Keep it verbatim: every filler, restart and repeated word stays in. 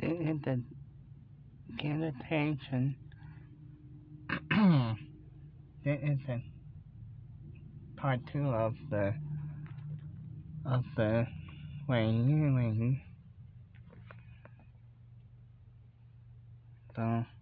This is the dedication. This is the part two of the of the renewing. So